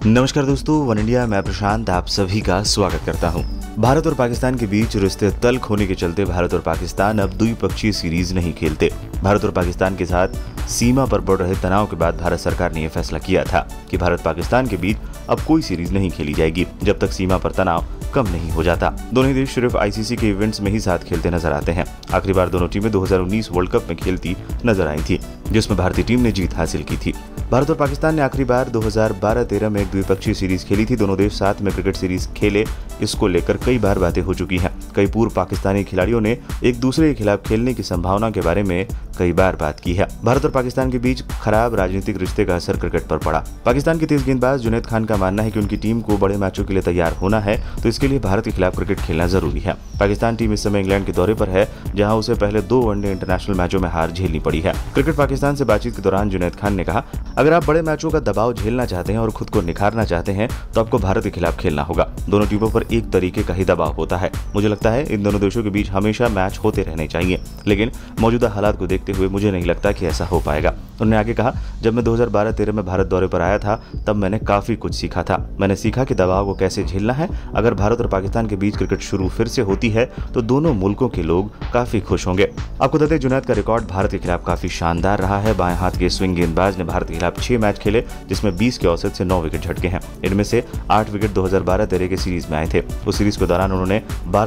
नमस्कार दोस्तों, one India मैं प्रशांत आप सभी का स्वागत करता हूं। भारत और पाकिस्तान के बीच रिश्ते तल्ख होने के चलते भारत और पाकिस्तान अब द्विपक्षीय सीरीज नहीं खेलते। भारत और पाकिस्तान के साथ सीमा पर बढ़ रहे तनाव के बाद भारत सरकार ने यह फैसला किया था कि भारत पाकिस्तान के बीच अब कोई सीरीज नहीं खेली जाएगी जब तक सीमा पर तनाव कम नहीं हो जाता। दोनों देश सिर्फ आईसीसी के इवेंट्स में ही साथ खेलते नजर आते हैं। आखिरी बार दोनों टीमें 2019 वर्ल्ड कप में खेलती नजर आई थी, जिसमें भारतीय टीम ने जीत हासिल की थी। भारत और पाकिस्तान ने आखिरी बार 2012-13 में एक द्विपक्षीय सीरीज खेली थी। दोनों देश साथ में क्रिकेट सीरीज खेले, इसको लेकर कई बार बातें हो चुकी हैं। कई पूर्व पाकिस्तानी खिलाड़ियों ने एक दूसरे के खिलाफ खेलने की संभावना के बारे में कई बार बात की है। भारत और पाकिस्तान के बीच खराब राजनीतिक रिश्ते का असर क्रिकेट पर पड़ा। पाकिस्तान के तेज गेंदबाज जुनैद खान का मानना है कि उनकी टीम को बड़े मैचों के लिए तैयार होना है, तो इसके लिए भारत के खिलाफ क्रिकेट खेलना जरूरी है। पाकिस्तान टीम इस समय इंग्लैंड के दौरे पर है, जहां उसे पहले 2 वनडे इंटरनेशनल मैचों में हार झेलनी पड़ी है। क्रिकेट पाकिस्तान से बातचीत के दौरान जुनैद खान ने कहा, अगर आप बड़े मैचों का दबाव झेलना चाहते हैं और खुद को निखारना चाहते हैं तो आपको भारत के खिलाफ खेलना होगा। दोनों टीमों पर एक तरीके का ही दबाव होता है। मुझे लगता है इन दोनों देशों के बीच हमेशा मैच होते रहने चाहिए, लेकिन मौजूदा हालात को देखते हुए मुझे नहीं लगता कि ऐसा हो पाएगा। उन्होंने आगे कहा, जब मैं 2012-13 में भारत दौरे पर आया था तब मैंने काफी कुछ सीखा था। मैंने सीखा कि दबाव को कैसे झेलना है। अगर भारत और पाकिस्तान के बीच क्रिकेट शुरू फिर से होती है तो दोनों मुल्कों के लोग काफी खुश होंगे। आपको बता दें, जुनैद का रिकॉर्ड भारत के खिलाफ काफी शानदार रहा है। बाएं हाथ के स्विंग गेंदबाज ने भारत के खिलाफ 6 मैच खेले, जिसमें 20 के औसत से 9 विकेट झटके हैं। इनमें से 8 विकेट 2012-13 के सीरीज में आए थे। उस सीरीज के दौरान उन्होंने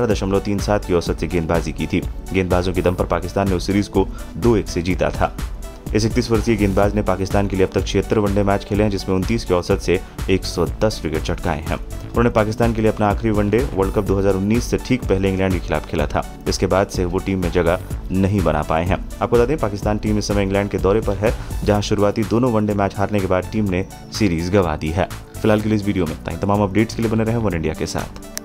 12.37 की औसत से गेंदबाजी की थी। गेंदबाजों के दम पर पाकिस्तान ने उस सीरीज को 2-1 से जीता था। इस 31 वर्षीय गेंदबाज ने पाकिस्तान के लिए अब तक 76 वनडे मैच खेले हैं, जिसमें 29 के औसत से 110 विकेट चटकाए हैं। उन्होंने पाकिस्तान के लिए अपना आखिरी वनडे वर्ल्ड कप 2019 से ठीक पहले इंग्लैंड के खिलाफ खेला था। इसके बाद से वो टीम में जगह नहीं बना पाए हैं। आपको बता दें, पाकिस्तान टीम इस समय इंग्लैंड के दौरे पर है, जहां शुरुआती दोनों वनडे मैच हारने के बाद टीम ने सीरीज गंवा दी है। फिलहाल के लिए इस वीडियो में तमाम अपडेट्स के लिए बने रहे वन इंडिया के साथ।